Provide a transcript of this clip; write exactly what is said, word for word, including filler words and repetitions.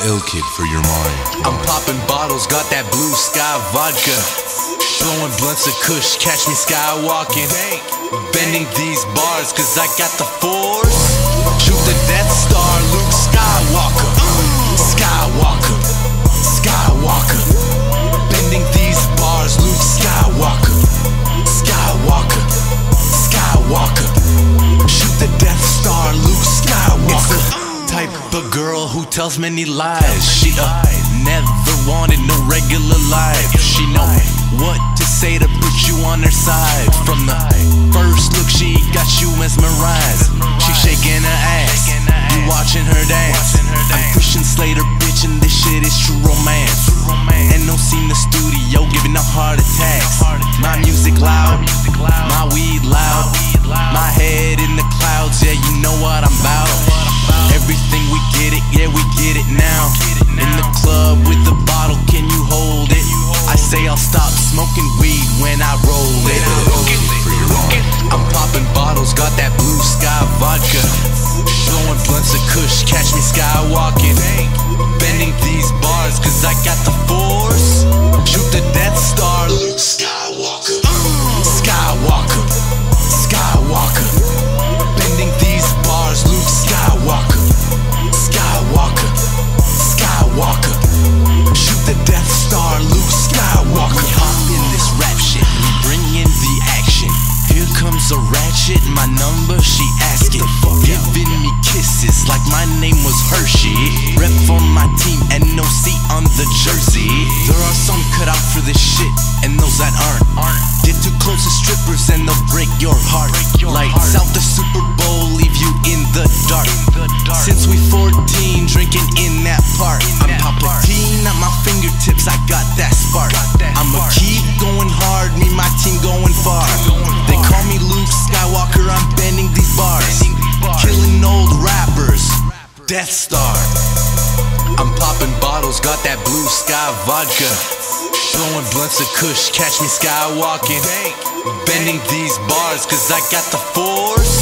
ill kid for your mind. I'm popping bottles, got that blue sky vodka. Blowing blunts of kush, catch me skywalking. Bending these bars, cause I got the force. Shoot the Death Star, Luke Skywalker. Skywalker, Skywalker. Bending these bars, Luke Skywalker. Skywalker, Skywalker. Shoot the Death Star, Luke Skywalker. It's the type of girl who tells many lies. She uh, never wanted no regular life. She know what to say to put you on her side. From the first look, she got you mesmerized. She shaking her ass, you watching her dance. I'm Christian Slater, bitch, and this shit is true romance. And no scene in the studio, giving no heart attacks. My music loud, my weed loud, my head in the clouds, yeah, you know what I'm about. Everything we get it, yeah, we get it now. In the club with the bottle, can you hold it? I say I'll stop smoking weed when I roll it. I'm popping bottles, got that blue sky vodka. Blowing blunts of kush, catch me skywalking. Bending these bars, cause I got the force. Shoot the Death Star, Luke Skywalker. Skywalker, Skywalker. Bending these bars, Luke Skywalker. Skywalker, Skywalker. Shoot the Death Star, Luke Skywalker. We hop in this rap shit, we bring in the action. Here comes a ratchet, my number she asking. Giving me kisses like my name was Hershey. Rep for my team and no C on the jersey. There are some cut out for this shit and those that aren't. Get too close to strippers and they'll break your heart. Lights out the Super Bowl, leave you in the dark. Since we fourteen, drinking in that park. I'm Palpatine at my fingertips, I got that spark. I'ma keep going hard, me my team going far. They call me Luke Skywalker, I'm bending these bars. Killing old rappers, Death Star. I'm popping bottles, got that blue sky vodka. Blowing blunts of kush, catch me skywalking. Bending these bars, cause I got the force.